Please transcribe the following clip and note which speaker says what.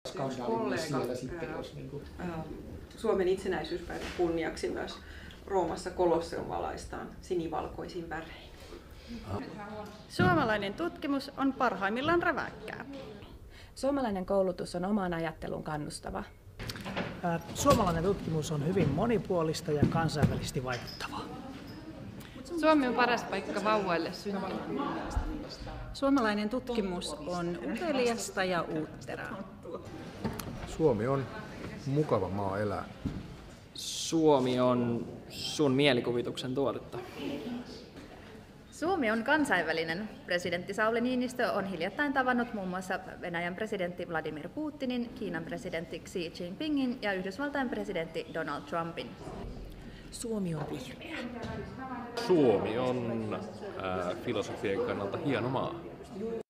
Speaker 1: skandaali myös siellä sitten, jos niin kuin...
Speaker 2: Suomen itsenäisyyspäivän kunniaksi myös Roomassa Kolosseum valaistaan sinivalkoisin värein.
Speaker 3: Suomalainen tutkimus on parhaimmillaan räväkkää.
Speaker 4: Suomalainen koulutus on omaan ajatteluun kannustava.
Speaker 5: Suomalainen tutkimus on hyvin monipuolista ja kansainvälisesti vaikuttavaa.
Speaker 6: Suomi on paras paikka vauvoille syntyä.
Speaker 3: Suomalainen tutkimus on uteliasta ja uutteraa.
Speaker 7: Suomi on mukava maa elää.
Speaker 8: Suomi on sun mielikuvituksen tuotetta.
Speaker 9: Suomi on kansainvälinen. Presidentti Sauli Niinistö on hiljattain tavannut muun muassa Venäjän presidentti Vladimir Putinin, Kiinan presidentti Xi Jinpingin ja Yhdysvaltain presidentti Donald Trumpin.
Speaker 4: Suomi on vihreä.
Speaker 10: Suomi on filosofian kannalta hieno maa.